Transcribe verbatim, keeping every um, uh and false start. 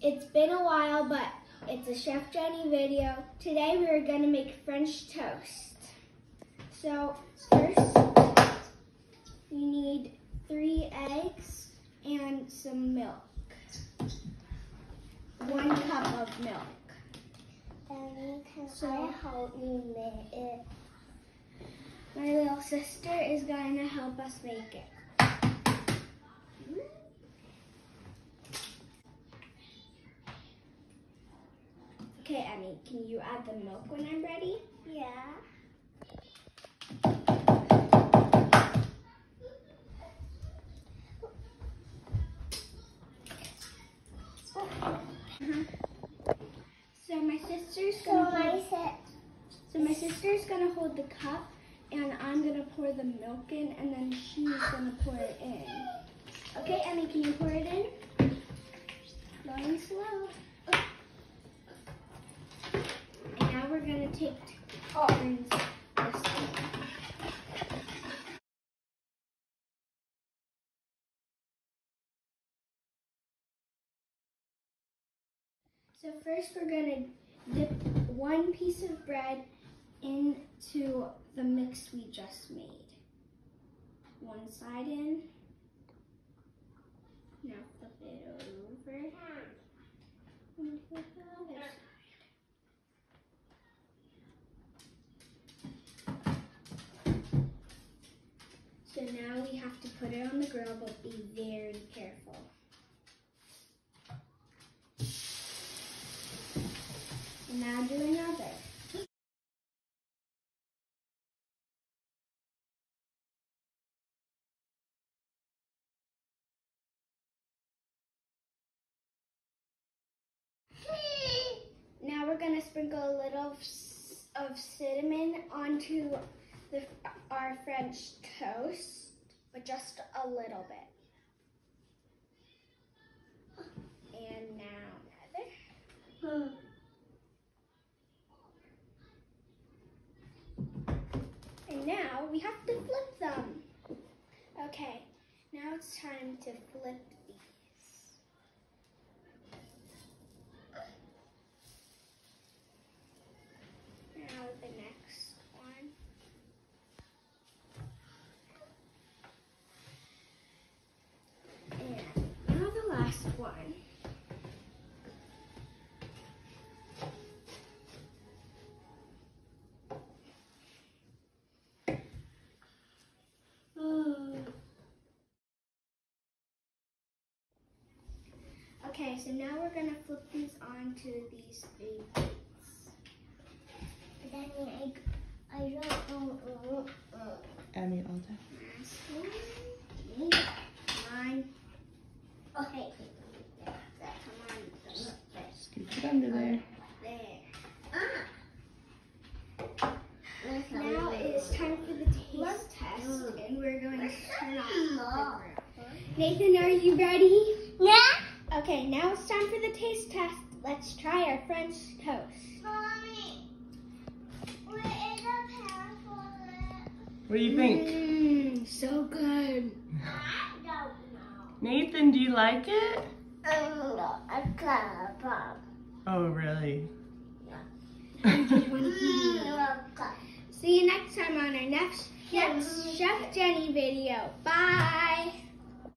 It's been a while, but it's a Chef Jenny video. Today we are going to make French toast. So first, you need three eggs and some milk. One cup of milk. Daddy, can So, I help you make it? My little sister is going to help us make it. Okay, Emmy, can you add the milk when I'm ready? Yeah. Uh-huh. So my sister's So gonna my hold, set. so my sister's gonna hold the cup, and I'm gonna pour the milk in, and then she's gonna pour it in. Okay, Emmy, can you pour it in? Slow and slow. And now we're gonna take turns this time. So first we're gonna dip one piece of bread into the mix we just made. One side in. Now flip it over. And flip the other side. So now we have to put it on the grill, but be very careful. And now do another. Now we're gonna sprinkle a little of, of cinnamon onto the, our French toast, but just a little bit. And now another. And now we have to flip them. Okay, now it's time to flip these. Now the next one. And now the last one. Okay, so now we're gonna flip these onto these three plates. Daddy, I, I don't know. Emmy, all day. Mine. Okay. Come on. Scoop it under there. There. Ah. Now it is time for the taste test, and we're going to turn off the grill. Nathan, are you ready? Yeah. Okay, now it's time for the taste test. Let's try our French toast. Mommy, where is the pan for it? What do you think? Mmm, so good. I don't know. Nathan, do you like it? I don't know. I can't pop. Oh, really? See you next time on our next, next Chef Jenny video. Bye.